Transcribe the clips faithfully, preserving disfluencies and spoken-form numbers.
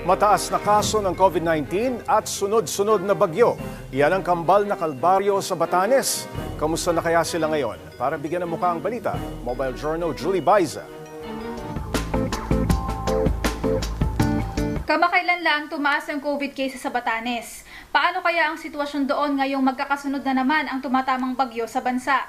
Mataas na kaso ng COVID nineteen at sunod-sunod na bagyo. Yan ang kambal na kalbaryo sa Batanes. Kamusta na kaya sila ngayon? Para bigyan ng mukha ang balita, Mobile Journal Julie Baiza. Kamakailan lang tumaas ang COVID cases sa Batanes. Paano kaya ang sitwasyon doon ngayong magkakasunod na naman ang tumatamang bagyo sa bansa?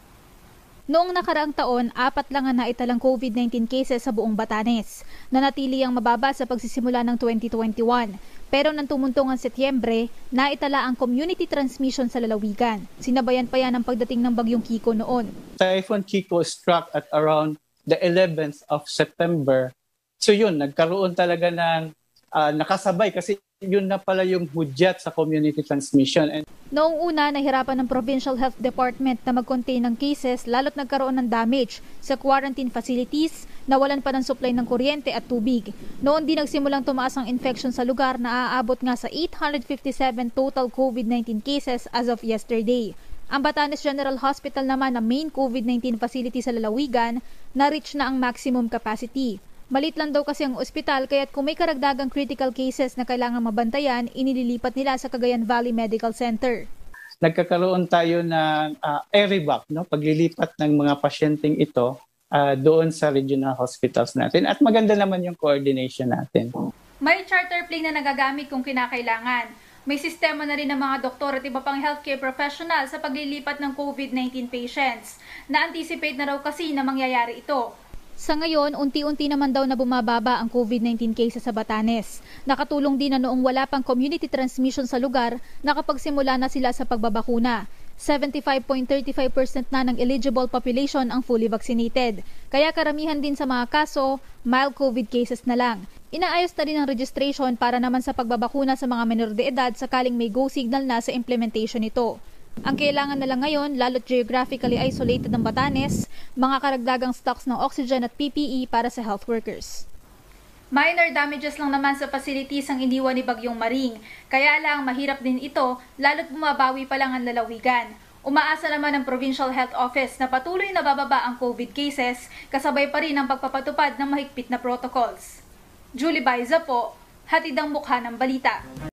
Noong nakaraang taon, apat lang ang naitalang COVID nineteen cases sa buong Batanes. Nanatili ang mababa sa pagsisimula ng twenty twenty-one. Pero nang tumuntong ang Setyembre, naitala ang community transmission sa lalawigan. Sinabayan pa yan ang pagdating ng bagyong Kiko noon. Typhoon Kiko struck at around the eleventh of September. So yun, nagkaroon talaga ng uh, nakasabay kasi yun na pala yung hudyat sa community transmission. And noong una, nahirapan ng Provincial Health Department na mag-contain ng cases lalo't nagkaroon ng damage sa quarantine facilities, nawalan pa ng supply ng kuryente at tubig. Noon din nagsimulang tumaas ang infection sa lugar na aabot nga sa eight hundred fifty-seven total COVID nineteen cases as of yesterday. Ang Batanes General Hospital naman na main COVID nineteen facility sa lalawigan, na-reach na ang maximum capacity. Malit lang daw kasi ang ospital kaya't kung may karagdagang critical cases na kailangan mabantayan, inililipat nila sa Cagayan Valley Medical Center. Nagkakaroon tayo ng uh, air-evac, no? Paglilipat ng mga pasyenteng ito uh, doon sa regional hospitals natin. At maganda naman yung coordination natin. May charter plane na nagagamit kung kinakailangan. May sistema na rin ng mga doktor at iba pang healthcare professional sa paglilipat ng COVID nineteen patients. Na-anticipate na raw kasi na mangyayari ito. Sa ngayon, unti-unti naman daw na bumababa ang COVID nineteen cases sa Batanes. Nakatulong din na noong wala pang community transmission sa lugar, nakapagsimula na sila sa pagbabakuna. seventy-five point three five percent na ng eligible population ang fully vaccinated. Kaya karamihan din sa mga kaso, mild COVID cases na lang. Inaayos na rin ang registration para naman sa pagbabakuna sa mga menor de edad sakaling may go signal na sa implementation nito. Ang kailangan na lang ngayon, lalo't geographically isolated ng Batanes, mga karagdagang stocks ng oxygen at P P E para sa health workers. Minor damages lang naman sa facilities ang iniwan ni Bagyong Maring, kaya lang mahirap din ito lalo't bumabawi pa lang ang lalawigan. Umaasa naman ang Provincial Health Office na patuloy na bababa ang COVID cases, kasabay pa rin ang pagpapatupad ng mahigpit na protocols. Julie Baiza po, hatid ang mukha ng balita.